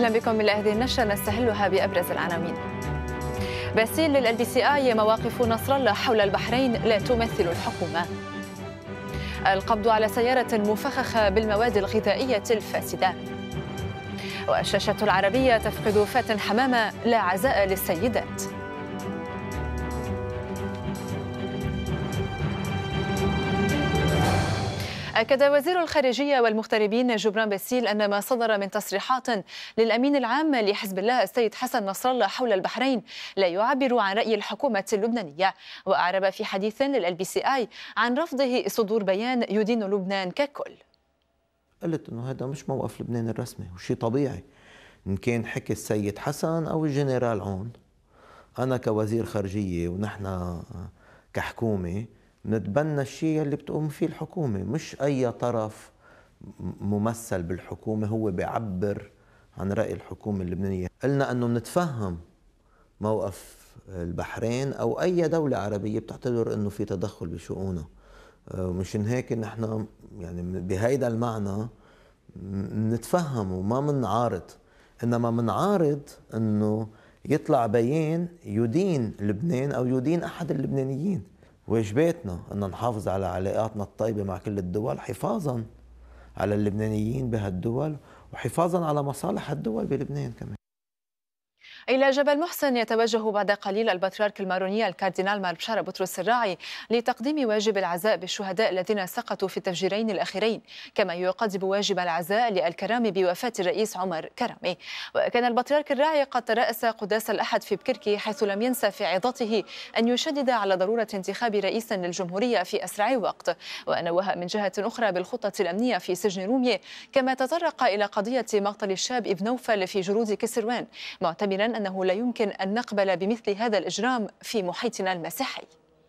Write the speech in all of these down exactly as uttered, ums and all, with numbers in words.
أهلا بكم إلى هذه النشرة نستهلها بأبرز العناوين. باسيل لل إل بي سي آي: مواقف نصر الله حول البحرين لا تمثل الحكومة. القبض على سيارة مفخخة بالمواد الغذائية الفاسدة. والشاشة العربية: تفقد فاتن حمامة لا عزاء للسيدات. أكد وزير الخارجية والمغتربين جبران باسيل أن ما صدر من تصريحات للأمين العام لحزب الله السيد حسن نصر الله حول البحرين لا يعبر عن رأي الحكومة اللبنانية. وأعرب في حديث لل إل بي سي آي عن رفضه صدور بيان يدين لبنان ككل. قلت أنه هذا مش موقف لبنان الرسمي، وشي طبيعي إن كان حكي السيد حسن أو الجنرال عون. أنا كوزير خارجية ونحن كحكومة نتبنى الشيء اللي بتقوم فيه الحكومة، مش أي طرف ممثل بالحكومة هو بيعبر عن رأي الحكومة اللبنانية. قلنا أنه نتفهم موقف البحرين أو أي دولة عربية بتعتبر أنه في تدخل بشؤونها، مشان هيك نحن يعني بهيدا المعنى نتفهم وما منعارض، إنما منعارض أنه يطلع بيان يدين لبنان أو يدين أحد اللبنانيين. واجباتنا أن نحافظ على علاقاتنا الطيبة مع كل الدول، حفاظا على اللبنانيين بهالدول وحفاظا على مصالح الدول بلبنان كمان. إلى جبل محسن يتوجه بعد قليل البطريرك الماروني الكاردينال مار بشارة بطرس الراعي لتقديم واجب العزاء بالشهداء الذين سقطوا في التفجيرين الأخيرين، كما يقدم واجب العزاء للكرامي بوفاة الرئيس عمر كرامي. وكان البطريرك الراعي قد ترأس قداس الأحد في بكركي، حيث لم ينسى في عظته أن يشدد على ضرورة انتخاب رئيس للجمهورية في أسرع وقت، ونوه من جهة أخرى بالخطة الأمنية في سجن رومية، كما تطرق إلى قضية مقتل الشاب ابن نوفل في جرود كسروان، معتبرا أنه لا يمكن أن نقبل بمثل هذا الإجرام في محيطنا المسيحي.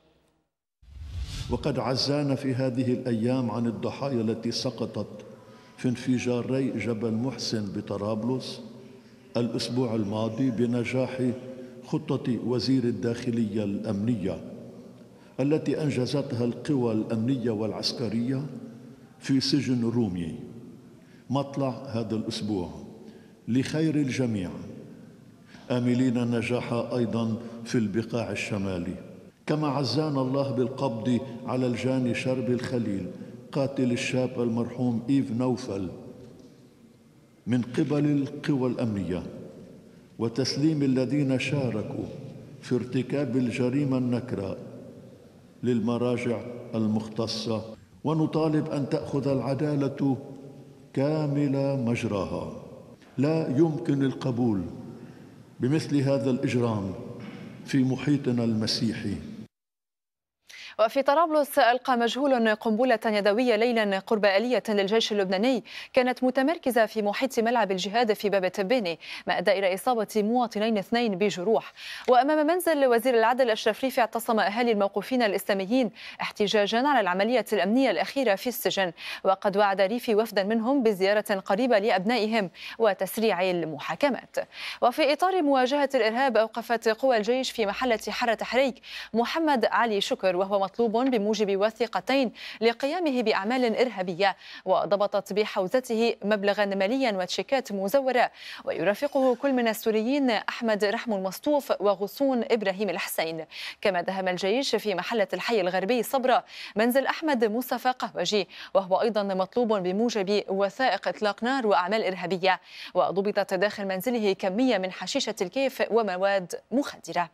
وقد عزانا في هذه الأيام عن الضحايا التي سقطت في انفجاري جبل محسن بطرابلس الأسبوع الماضي بنجاح خطة وزير الداخلية الأمنية التي أنجزتها القوى الأمنية والعسكرية في سجن رومي مطلع هذا الأسبوع لخير الجميع، آملين النجاح أيضا في البقاع الشمالي. كما عزانا الله بالقبض على الجاني شرب الخليل قاتل الشاب المرحوم إيف نوفل من قبل القوى الأمنية، وتسليم الذين شاركوا في ارتكاب الجريمة النكراء للمراجع المختصة، ونطالب أن تأخذ العدالة كامل مجراها. لا يمكن القبول بمثل هذا الإجرام في محيطنا المسيحي. وفي طرابلس ألقى مجهول قنبلة يدوية ليلا قرب آلية للجيش اللبناني كانت متمركزة في محيط ملعب الجهاد في باب تباني، ما أدى إلى إصابة مواطنين اثنين بجروح. وأمام منزل وزير العدل أشرف ريفي اعتصم أهالي الموقوفين الإسلاميين احتجاجا على العملية الأمنية الأخيرة في السجن، وقد وعد ريفي وفدا منهم بزيارة قريبة لأبنائهم وتسريع المحاكمات. وفي إطار مواجهة الإرهاب أوقفت قوى الجيش في محلة حارة حريك محمد علي شكر، وهو مطلوب بموجب وثيقتين لقيامه بأعمال إرهابية، وضبطت بحوزته مبلغا ماليا وتشيكات مزورة. ويرافقه كل من السوريين أحمد رحم المصطوف وغصون إبراهيم الحسين. كما دهم الجيش في محلة الحي الغربي صبرا منزل أحمد مصطفى قهوجي، وهو أيضا مطلوب بموجب وثائق إطلاق نار وأعمال إرهابية. وضبطت داخل منزله كمية من حشيشة الكيف ومواد مخدرة.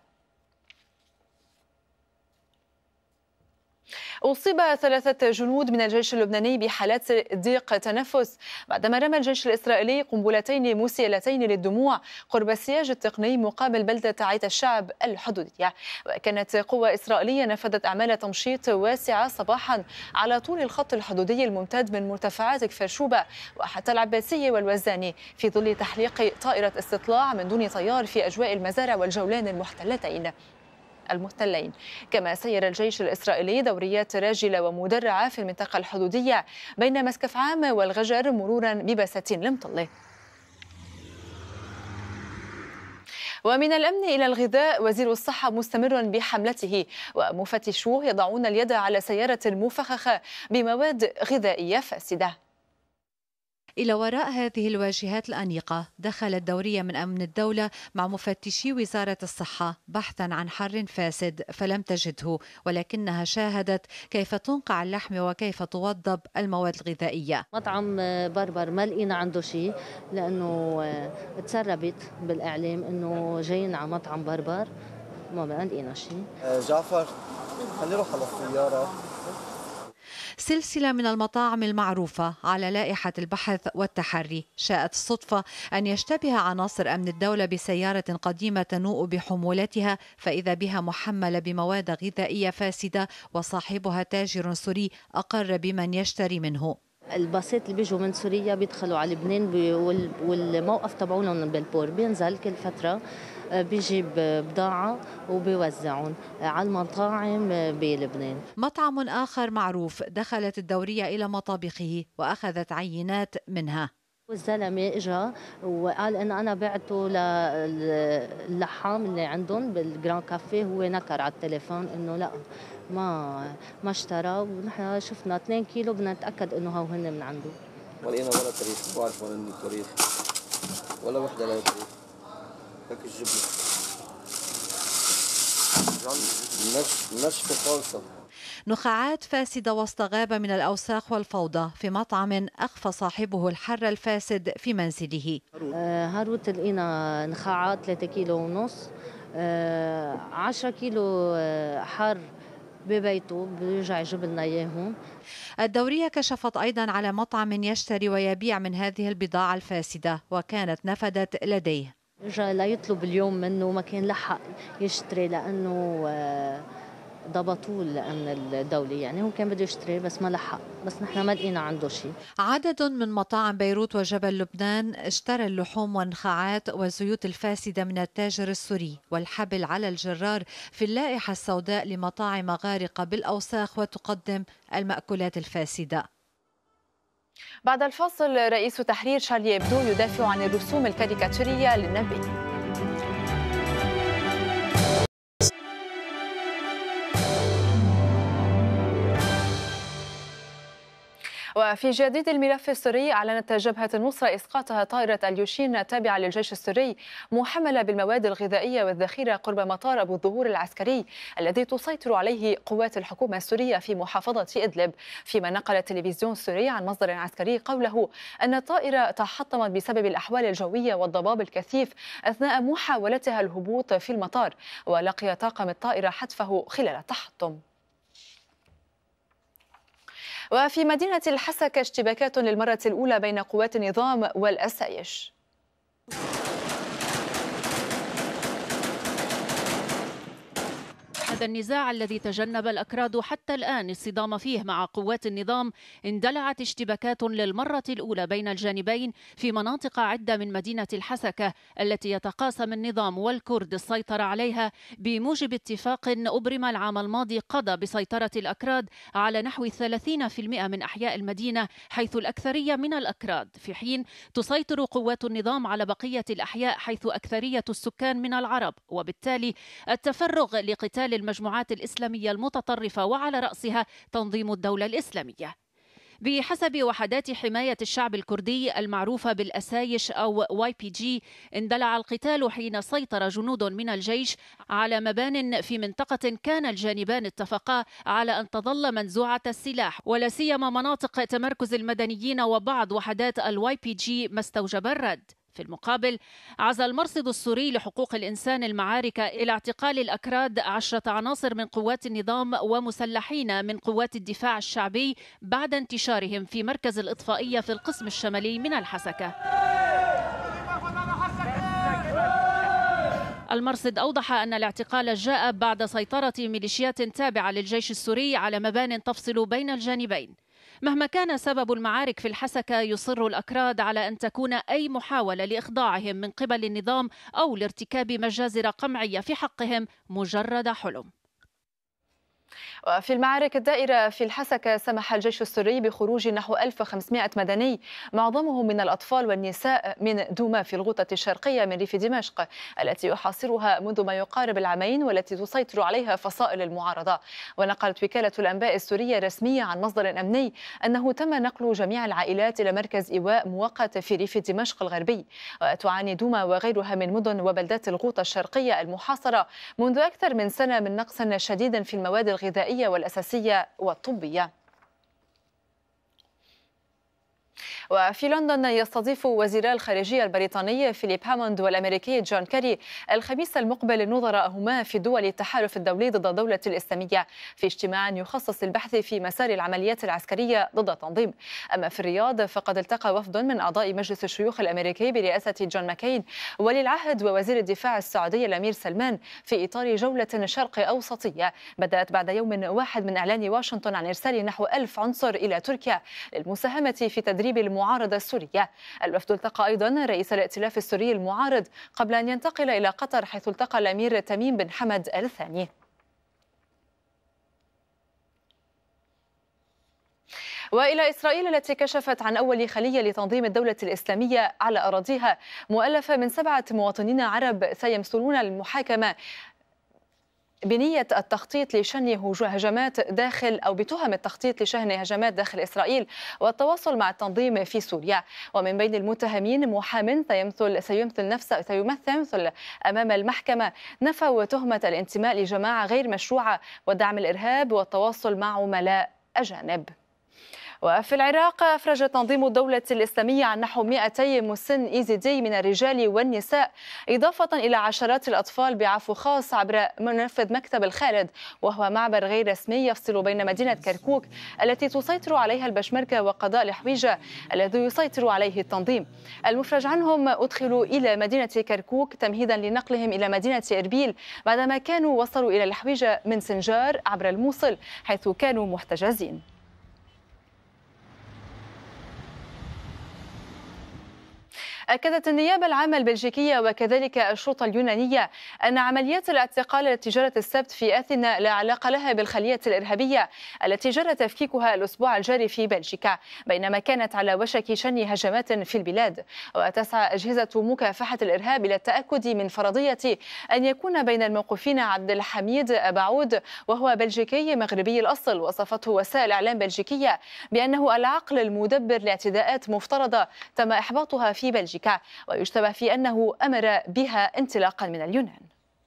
أصيب ثلاثة جنود من الجيش اللبناني بحالات ضيق تنفس بعدما رمى الجيش الإسرائيلي قنبلتين مسيلتين للدموع قرب السياج التقني مقابل بلدة عيت الشعب الحدودية. وكانت قوة إسرائيلية نفذت أعمال تمشيط واسعة صباحا على طول الخط الحدودي الممتد من مرتفعات كفرشوبة وحتى العباسية والوزاني، في ظل تحليق طائرة استطلاع من دون طيار في أجواء المزارع والجولان المحتلتين المحتلين. كما سير الجيش الإسرائيلي دوريات راجلة ومدرعة في المنطقة الحدودية بين مسكف عام والغجر مرورا ببساتين المطلة. ومن الأمن إلى الغذاء، وزير الصحة مستمر بحملته، ومفتشوه يضعون اليد على سيارة مفخخة بمواد غذائية فاسدة. إلى وراء هذه الواجهات الأنيقة دخلت دورية من أمن الدولة مع مفتشي وزارة الصحة بحثا عن حر فاسد فلم تجده، ولكنها شاهدت كيف تنقع اللحم وكيف توضب المواد الغذائية. مطعم بربر ما لقينا عنده شيء لأنه تسربت بالإعلام أنه جايين على مطعم بربر، ما لقينا شيء. جعفر خلي روح على السيارة. سلسلة من المطاعم المعروفة على لائحة البحث والتحري. شاءت الصدفة أن يشتبه عناصر أمن الدولة بسيارة قديمة تنوء بحمولتها، فإذا بها محملة بمواد غذائية فاسدة وصاحبها تاجر سوري أقر بمن يشتري منه. الباصات اللي بيجوا من سوريا بيدخلوا على لبنان والموقف تبعولهم بالبور بينزل كل فترة بيجيب بضاعة وبيوزعون على المطاعم بلبنان. مطعم آخر معروف دخلت الدورية إلى مطابخه وأخذت عينات منها. والزلمة اجا وقال إن أنا بعته للحام اللي عندهم بالجران كافيه، هو نكر على التليفون إنه لا ما ما اشترى، ونحن شفنا اثنين كيلو بدنا نتأكد إنه هو هن من عنده. ولقينا ولا تاريخ، ما بعرف وين التاريخ ولا وحدة لها تاريخ. هيك الجبنة نشفة خالصة. نخاعات فاسدة وسط غابة من الأوساخ والفوضى في مطعم أخفى صاحبه الحر الفاسد في منزله. هاروت لقينا نخاعات ثلاثة كيلو ونص، عشرة كيلو حر ببيته بيرجع يجيب لنا اياهم. الدورية كشفت أيضا على مطعم يشتري ويبيع من هذه البضاعة الفاسدة وكانت نفدت لديه. رجع لا يطلب اليوم منه، ما كان لحق يشتري لأنه ضبطوه الأمن الدولي، يعني هو كان بده يشتري بس ما لحق، بس نحن ما لقينا عنده شيء. عدد من مطاعم بيروت وجبل لبنان اشترى اللحوم والنخاعات والزيوت الفاسدة من التاجر السوري، والحبل على الجرار في اللائحة السوداء لمطاعم غارقة بالأوساخ وتقدم المأكولات الفاسدة. بعد الفاصل رئيس تحرير شارلي إبدو يدافع عن الرسوم الكاريكاتيرية للنبي. وفي جديد الملف السوري، أعلنت جبهة النصرة إسقاطها طائرة اليوشين التابعة للجيش السوري محملة بالمواد الغذائية والذخيرة قرب مطار أبو الظهور العسكري الذي تسيطر عليه قوات الحكومة السورية في محافظة إدلب، فيما نقل التلفزيون السوري عن مصدر عسكري قوله أن الطائرة تحطمت بسبب الأحوال الجوية والضباب الكثيف أثناء محاولتها الهبوط في المطار، ولقي طاقم الطائرة حتفه خلال التحطم. وفي مدينة الحسكة اشتباكات للمرة الأولى بين قوات النظام والأسايش. هذا النزاع الذي تجنب الأكراد حتى الآن الصدام فيه مع قوات النظام اندلعت اشتباكات للمرة الأولى بين الجانبين في مناطق عدة من مدينة الحسكة التي يتقاسم النظام والكرد السيطرة عليها بموجب اتفاق أبرم العام الماضي قضى بسيطرة الأكراد على نحو ثلاثين بالمئة من أحياء المدينة، حيث الأكثرية من الأكراد، في حين تسيطر قوات النظام على بقية الأحياء حيث أكثرية السكان من العرب، وبالتالي التفرغ لقتال المجموعات الإسلامية المتطرفة وعلى رأسها تنظيم الدولة الإسلامية. بحسب وحدات حماية الشعب الكردي المعروفة بالأسايش أو واي بي جي، اندلع القتال حين سيطر جنود من الجيش على مبان في منطقة كان الجانبان اتفقا على أن تظل منزوعة السلاح، ولا سيما مناطق تمركز المدنيين وبعض وحدات الواي بي جي، ما استوجب الرد. في المقابل عزى المرصد السوري لحقوق الإنسان المعارك إلى اعتقال الأكراد عشرة عناصر من قوات النظام ومسلحين من قوات الدفاع الشعبي بعد انتشارهم في مركز الإطفائية في القسم الشمالي من الحسكة. المرصد أوضح أن الاعتقال جاء بعد سيطرة ميليشيات تابعة للجيش السوري على مبان تفصل بين الجانبين. مهما كان سبب المعارك في الحسكة، يصر الأكراد على أن تكون أي محاولة لإخضاعهم من قبل النظام أو لارتكاب مجازر قمعية في حقهم مجرد حلم. وفي المعارك الدائرة في الحسكة سمح الجيش السوري بخروج نحو ألف وخمسمائة مدني معظمهم من الأطفال والنساء من دوما في الغوطة الشرقية من ريف دمشق التي يحاصرها منذ ما يقارب العامين والتي تسيطر عليها فصائل المعارضة. ونقلت وكالة الأنباء السورية رسمية عن مصدر أمني أنه تم نقل جميع العائلات إلى مركز إيواء مؤقت في ريف دمشق الغربي. وتعاني دوما وغيرها من مدن وبلدات الغوطة الشرقية المحاصرة منذ أكثر من سنة من نقص شديد في المواد الغذائية والأساسية والطبية. وفي لندن يستضيف وزيرا الخارجية البريطاني فيليب هاموند والأمريكي جون كيري الخميس المقبل نظراءهما في دول التحالف الدولي ضد الدولة الإسلامية في اجتماع يخصص للبحث في مسار العمليات العسكرية ضد التنظيم. أما في الرياض فقد التقى وفد من أعضاء مجلس الشيوخ الأمريكي برئاسة جون ماكين ولي العهد ووزير الدفاع السعودي الأمير سلمان في إطار جولة شرق أوسطية بدأت بعد يوم واحد من إعلان واشنطن عن إرسال نحو ألف عنصر إلى تركيا للمساهمة في تدريب المعارضة السورية. الوفد التقى أيضا رئيس الائتلاف السوري المعارض قبل أن ينتقل إلى قطر حيث التقى الأمير تميم بن حمد الثاني. وإلى إسرائيل التي كشفت عن أول خلية لتنظيم الدولة الإسلامية على أراضيها مؤلفة من سبعة مواطنين عرب سيمثلون المحاكمة بنية التخطيط لشن هجمات داخل أو بتهم التخطيط لشن هجمات داخل إسرائيل والتواصل مع التنظيم في سوريا. ومن بين المتهمين محام سيمثل سيمثل نفسه سيمثل أمام المحكمة نفوا تهمة الانتماء لجماعة غير مشروعة ودعم الإرهاب والتواصل مع عملاء أجانب. وفي العراق أفرج تنظيم الدولة الإسلامية عن نحو مئتي مسن إيزيدي من الرجال والنساء إضافة إلى عشرات الأطفال بعفو خاص عبر منفذ مكتب الخالد وهو معبر غير رسمي يفصل بين مدينة كركوك التي تسيطر عليها البشمركة وقضاء الحويجة الذي يسيطر عليه التنظيم. المفرج عنهم أدخلوا إلى مدينة كركوك تمهيدا لنقلهم إلى مدينة إربيل بعدما كانوا وصلوا إلى الحويجة من سنجار عبر الموصل حيث كانوا محتجزين. أكدت النيابة العامة البلجيكية وكذلك الشرطة اليونانية أن عمليات الاعتقال التي جرت السبت في أثينا لا علاقة لها بالخلية الإرهابية التي جرى تفكيكها الأسبوع الجاري في بلجيكا بينما كانت على وشك شن هجمات في البلاد. وتسعى أجهزة مكافحة الإرهاب إلى التأكد من فرضية أن يكون بين الموقوفين عبد الحميد أبعود وهو بلجيكي مغربي الأصل وصفته وسائل إعلام بلجيكية بأنه العقل المدبر لاعتداءات مفترضة تم إحباطها في بلجيكا ويشتبه في أنه أمر بها انطلاقا من اليونان.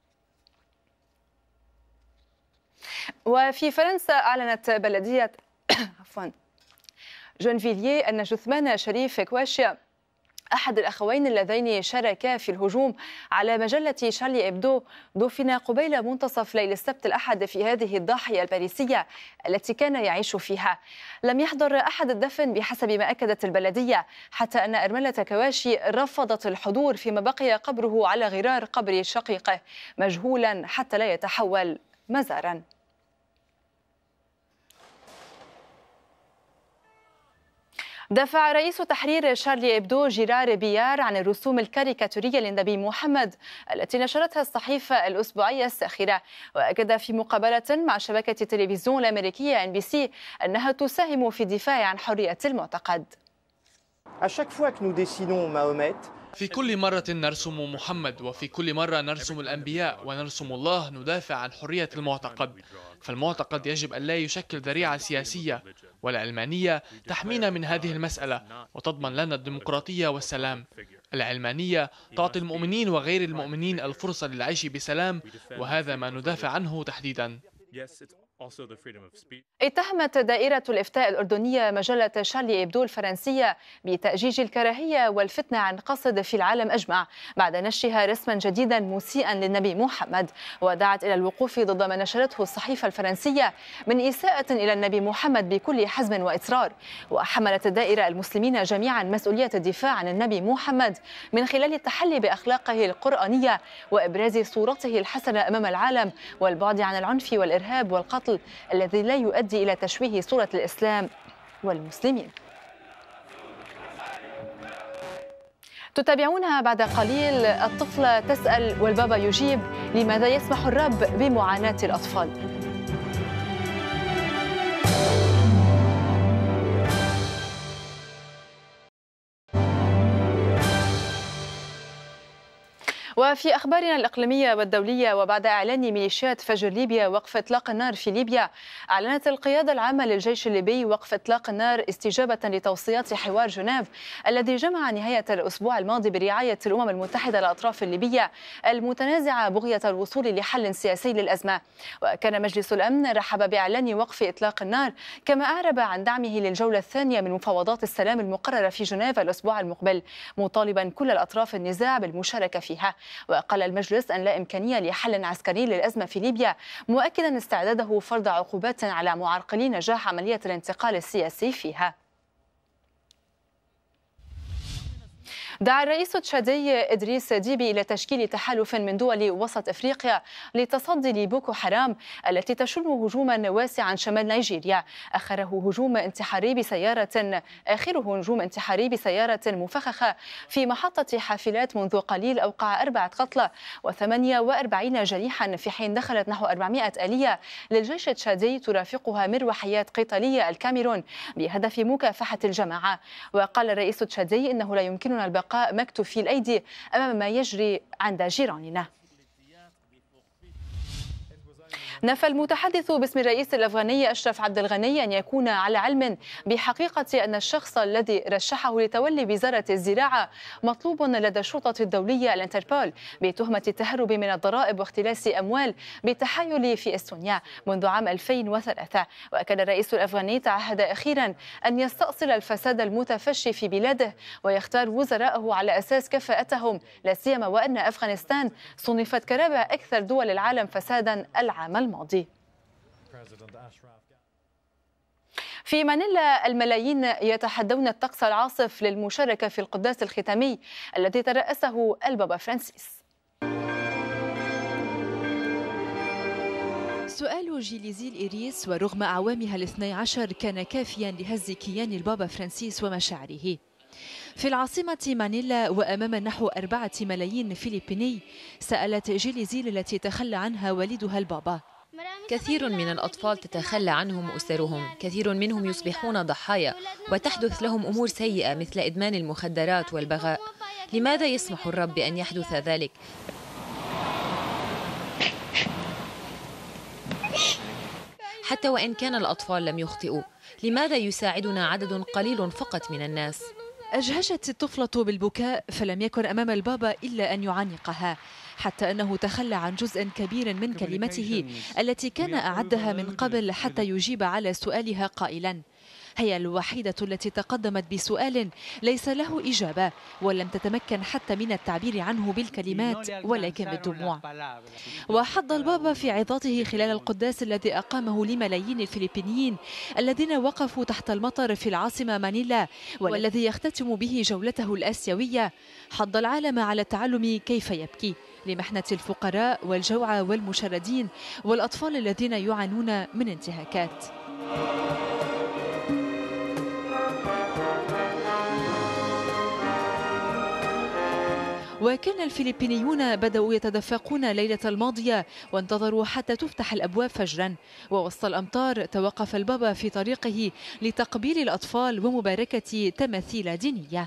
وفي فرنسا أعلنت بلدية عفوا جونفيلييه أن جثمان شريف كواشيا أحد الأخوين اللذين شاركا في الهجوم على مجلة شارلي إبدو دفن قبيل منتصف ليل السبت الأحد في هذه الضاحية الباريسية التي كان يعيش فيها. لم يحضر أحد الدفن بحسب ما أكدت البلدية حتى أن أرملة كواشي رفضت الحضور فيما بقي قبره على غرار قبر شقيقه مجهولا حتى لا يتحول مزارا. دافع رئيس تحرير شارلي إبدو جيرار بيار عن الرسوم الكاريكاتورية للنبي محمد التي نشرتها الصحيفة الأسبوعية الساخرة. وأكد في مقابلة مع شبكة التلفزيون الأمريكية إن بي سي أنها تساهم في الدفاع عن حرية المعتقد. في كل مرة نرسم محمد وفي كل مرة نرسم الأنبياء ونرسم الله ندافع عن حرية المعتقد. فالمعتقد يجب أن لا يشكل ذريعة سياسية والعلمانية تحمينا من هذه المسألة وتضمن لنا الديمقراطية والسلام. العلمانية تعطي المؤمنين وغير المؤمنين الفرصة للعيش بسلام وهذا ما ندافع عنه تحديدا. اتهمت دائرة الإفتاء الأردنية مجلة شارلي إبدو الفرنسية بتأجيج الكراهية والفتنة عن قصد في العالم أجمع بعد نشرها رسما جديدا مسيئا للنبي محمد ودعت إلى الوقوف ضد ما نشرته الصحيفة الفرنسية من إساءة إلى النبي محمد بكل حزم وإصرار. وحملت الدائرة المسلمين جميعا مسؤولية الدفاع عن النبي محمد من خلال التحلي بأخلاقه القرآنية وإبراز صورته الحسنة أمام العالم والبعد عن العنف والإرهاب والقتل الذي لا يؤدي إلى تشويه صورة الإسلام والمسلمين. تتابعونها بعد قليل. الطفلة تسأل والبابا يجيب: لماذا يسمح الرب بمعاناة الأطفال؟ وفي أخبارنا الإقليمية والدولية، وبعد إعلان ميليشيات فجر ليبيا وقف إطلاق النار في ليبيا، أعلنت القيادة العامة للجيش الليبي وقف إطلاق النار استجابة لتوصيات حوار جنيف الذي جمع نهاية الأسبوع الماضي برعاية الأمم المتحدة الأطراف الليبية المتنازعة بغية الوصول لحل سياسي للأزمة. وكان مجلس الأمن رحب بإعلان وقف إطلاق النار، كما أعرب عن دعمه للجولة الثانية من مفاوضات السلام المقررة في جنيف الأسبوع المقبل، مطالبا كل الأطراف النزاع بالمشاركة فيها. وقال المجلس أن لا إمكانية لحل عسكري للأزمة في ليبيا، مؤكدا استعداده فرض عقوبات على معرقلي نجاح عملية الانتقال السياسي فيها. دعا الرئيس التشادي إدريس ديبي إلى تشكيل تحالف من دول وسط إفريقيا لتصدي لبوكو حرام التي تشن هجوما واسعا شمال نيجيريا. آخره هجوم انتحاري بسيارة آخره هجوم انتحاري بسيارة مفخخة في محطة حافلات منذ قليل أوقع أربعة قتلى وثمانية وأربعين جريحا، في حين دخلت نحو أربعمائة آلية للجيش التشادي ترافقها مروحيات قتالية الكاميرون بهدف مكافحة الجماعة. وقال الرئيس التشادي إنه لا يمكننا البقاء مكتوفي الأيدي أمام ما يجري عند جيراننا. نفى المتحدث باسم الرئيس الأفغاني أشرف عبد الغني أن يكون على علم بحقيقة أن الشخص الذي رشحه لتولي وزارة الزراعة مطلوب لدى الشرطة الدولية الانتربول بتهمة التهرب من الضرائب واختلاس أموال بالتحايل في إستونيا منذ عام ألفين وثلاثة. وكان الرئيس الأفغاني تعهد أخيرا أن يستأصل الفساد المتفشي في بلاده ويختار وزراءه على أساس كفاءتهم، لا سيما وأن أفغانستان صنفت كرابع أكثر دول العالم فسادا العام الماضي. في مانيلا الملايين يتحدون الطقس العاصف للمشاركة في القداس الختامي الذي ترأسه البابا فرانسيس. سؤال جيليزيل إيريس ورغم أعوامها الاثني عشر كان كافيا لهز كيان البابا فرانسيس ومشاعره. في العاصمة مانيلا وأمام نحو أربعة ملايين فلبيني سألت جيليزيل التي تخلى عنها والدها البابا: كثير من الأطفال تتخلى عنهم أسرهم، كثير منهم يصبحون ضحايا وتحدث لهم أمور سيئة مثل إدمان المخدرات والبغاء. لماذا يسمح الرب بأن يحدث ذلك؟ حتى وإن كان الأطفال لم يخطئوا، لماذا يساعدنا عدد قليل فقط من الناس؟ أجهشت الطفلة بالبكاء، فلم يكن أمام البابا إلا أن يعانقها، حتى أنه تخلى عن جزء كبير من كلمته التي كان أعدها من قبل حتى يجيب على سؤالها قائلا: هي الوحيدة التي تقدمت بسؤال ليس له إجابة، ولم تتمكن حتى من التعبير عنه بالكلمات ولكن بالدموع. وحض البابا في عظاته خلال القداس الذي أقامه لملايين الفلبينيين الذين وقفوا تحت المطر في العاصمة مانيلا، والذي يختتم به جولته الآسيوية، حض العالم على تعلم كيف يبكي لمحنة الفقراء والجوعى والمشردين والأطفال الذين يعانون من انتهاكات. وكان الفلبينيون بدأوا يتدفقون ليلة الماضية وانتظروا حتى تفتح الأبواب فجرا، ووسط الأمطار توقف البابا في طريقه لتقبيل الأطفال ومباركة تماثيل دينية.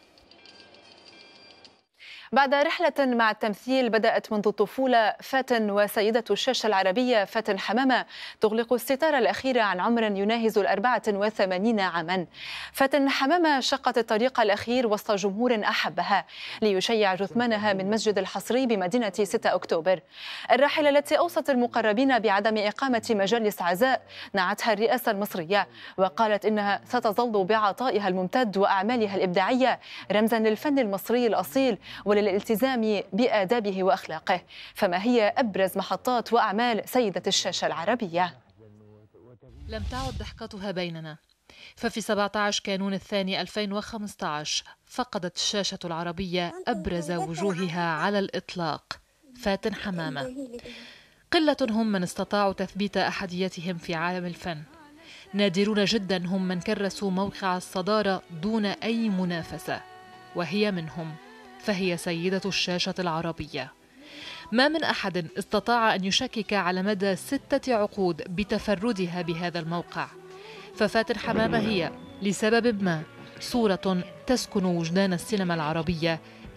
بعد رحلة مع التمثيل بدأت منذ الطفولة، فاتن وسيدة الشاشة العربية فاتن حمامة تغلق الستار الأخيرة عن عمر يناهز الأربعة وثمانين عاما. فاتن حمامة شقت الطريق الأخير وسط جمهور أحبها ليشيع جثمانها من مسجد الحصري بمدينة ستة أكتوبر. الراحلة التي أوصت المقربين بعدم إقامة مجالس عزاء نعتها الرئاسة المصرية، وقالت إنها ستظل بعطائها الممتد وأعمالها الإبداعية رمزا للفن المصري الأصيل وللالتزام بآدابه وأخلاقه. فما هي أبرز محطات وأعمال سيدة الشاشة العربية؟ لم تعد ضحكتها بيننا، ففي سبعة عشر كانون الثاني ألفين وخمسة عشر فقدت الشاشة العربية أبرز وجوهها على الإطلاق، فاتن حمامة. قلة هم من استطاعوا تثبيت أحديتهم في عالم الفن، نادرون جدا هم من كرسوا موقع الصدارة دون أي منافسة، وهي منهم، فهي سيدة الشاشة العربية. ما من أحد استطاع أن يشكك على مدى ستة عقود بتفردها بهذا الموقع، ففاتن حمامة هي لسبب ما صورة تسكن وجدان السينما العربية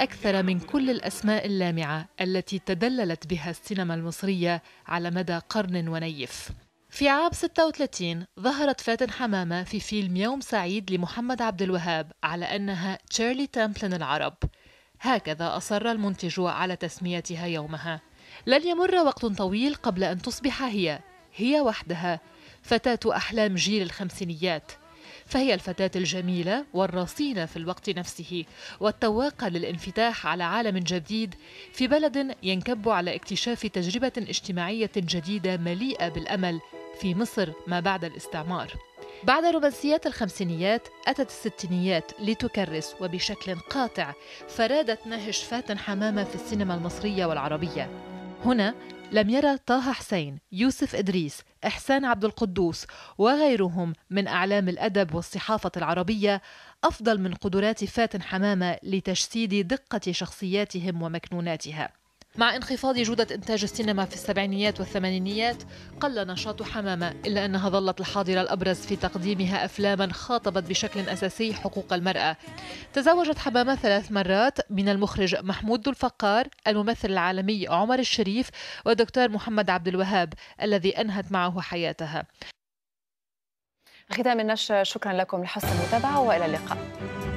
أكثر من كل الأسماء اللامعة التي تدللت بها السينما المصرية على مدى قرن ونيف. في عام ستة وثلاثين ظهرت فاتن حمامة في فيلم يوم سعيد لمحمد عبد الوهاب على أنها تشيرلي تامبلن العرب. هكذا أصر المنتج على تسميتها يومها. لن يمر وقت طويل قبل أن تصبح هي هي وحدها فتاة أحلام جيل الخمسينيات، فهي الفتاة الجميلة والرصينة في الوقت نفسه والتواقة للانفتاح على عالم جديد في بلد ينكب على اكتشاف تجربة اجتماعية جديدة مليئة بالأمل في مصر ما بعد الاستعمار. بعد رومانسيات الخمسينيات أتت الستينيات لتكرس وبشكل قاطع فرادت نهج فاتن حمامة في السينما المصرية والعربية. هنا لم يرى طه حسين، يوسف إدريس، إحسان عبد القدوس وغيرهم من أعلام الأدب والصحافة العربية أفضل من قدرات فاتن حمامة لتجسيد دقة شخصياتهم ومكنوناتها. مع انخفاض جودة إنتاج السينما في السبعينيات والثمانينيات قل نشاط حمامة، إلا أنها ظلت الحاضرة الأبرز في تقديمها أفلاما خاطبت بشكل أساسي حقوق المرأة. تزوجت حمامة ثلاث مرات من المخرج محمود ذو الفقار، الممثل العالمي عمر الشريف، والدكتور محمد عبد الوهاب الذي أنهت معه حياتها. ختام النشر، شكرا لكم لحسن المتابعة وإلى اللقاء.